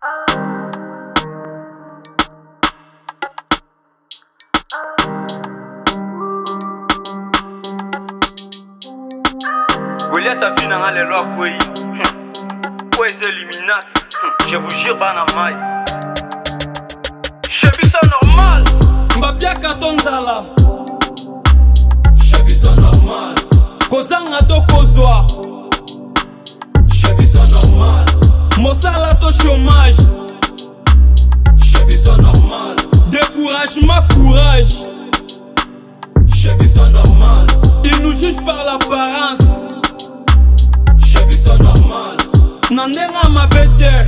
Goliath a vu dans les lois quoi les Illuminati. Je vous jure banamai. Je vis ça normal. Mbapia katonzala. Je vis ça normal. Kozanga to kozwa. Je vis ça normal. Mosala to chômage. Je vis ça normal. Découragement, courage. Je vis ça normal. Ils nous jugent par l'apparence. Je vis ça normal. Nandenga mabete.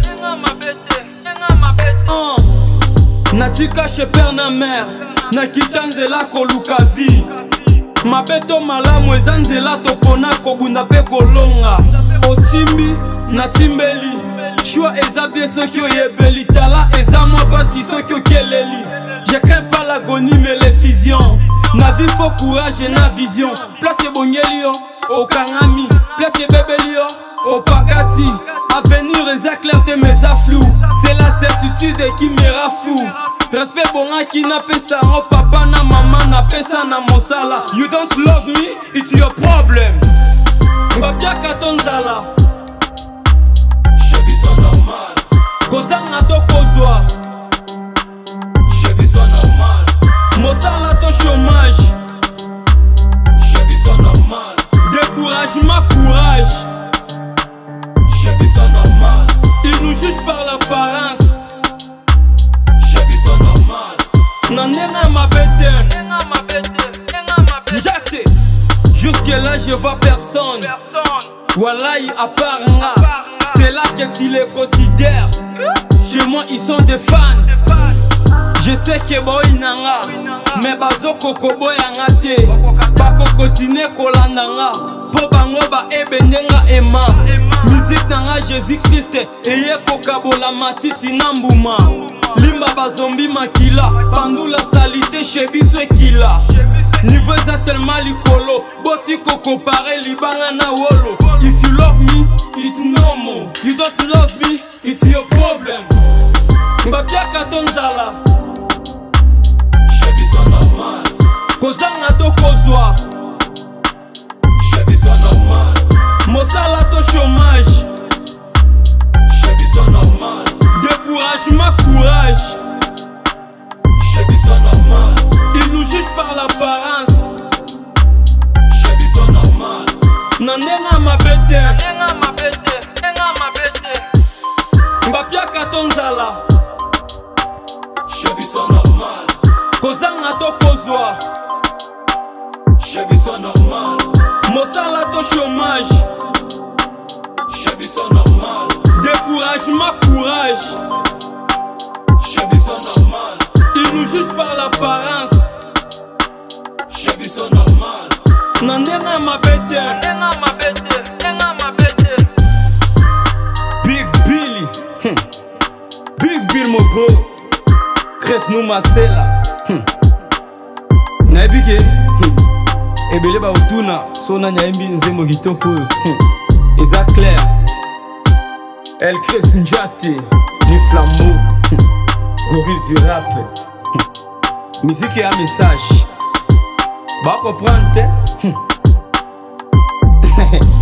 Natika chez père na mère. Nakita nzela koluka vi. Mabeto malamu eza nzela topona kobunda pe kolonga. Otimbi natimbeli. Choix eza bien soki oyebeli. Tala eza mwa basi soki okeleli. Je crains pas l'agonie mais les fusions. Na vie faut courage et na vision. Place bongeli yo okangami. Place bebeli yo opakati. Avenir eza clarté mais ça flou. C'est la certitude qui me rend fou. Respect bonga qui n'a pas ça. Oh papa na maman n'a pas ça na mosala. You don't love me, it's your problem. Mbapia katonzala. Je vis ça normal. Kozanga to kozwa. Je vis ça normal. Mosala to chômage. Je vis ça normal. Découragement, courage. Je vis ça normal. Ils nous jugent par l'apparence. Je vis ça normal. Nanena mabete. Njate. Jusque là je vois personne. Wallahi à part nga. C'est là que tu les considères. Chez moi ils sont des fans. Je sais que boy nanga. Mais bazo koko boy angate. Bako continue kolandanga. Po bango ba ebendenga ema. Musique nanga Jésus Christ. Eye kokabola matiti nambuma. Limba bazombi makila. Pandula salité chez biso ekila. Niveau eza tellement likolo. Boti koko pare libanga na wolo. If you love me, it's normal. You don't love me, it's your problem. Mbapia katonzala. Je vis ça normal. Kozanga to kozwa. Je vis ça normal. Mosala to chômage. Je vis ça normal. Découragement, courage. Je vis ça normal. Ils nous jugent par l'apparence. Je vis ça normal. Nandenga mabete. Mbapia katonzala. Je vis ça normal. Kozanga to kozwa. Je vis ça normal. Mosala to chômage. Je vis ça normal. Découragement, courage. Je vis ça normal. Ils nous jugent par l'apparence. Je vis ça normal. Nandenga mabete. Big Billy. Big Bill mon bro. Chris nous masela. Naibike. Ebele ba utuna. Sona nyaimbi nzembo kitoko. Eza clair. El Chris Njate. Les flambeaux. Gorille du rap. Musique et un message. Ba comprendre.